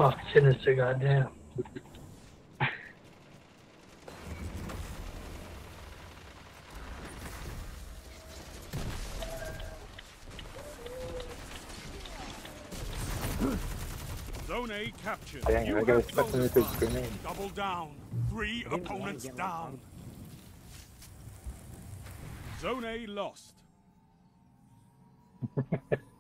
Fuck, sinister, goddamn. Zone A captured. Dang, You I got have stuck in bonus this points. grenade. Double down. 3 opponents down. Zone A lost.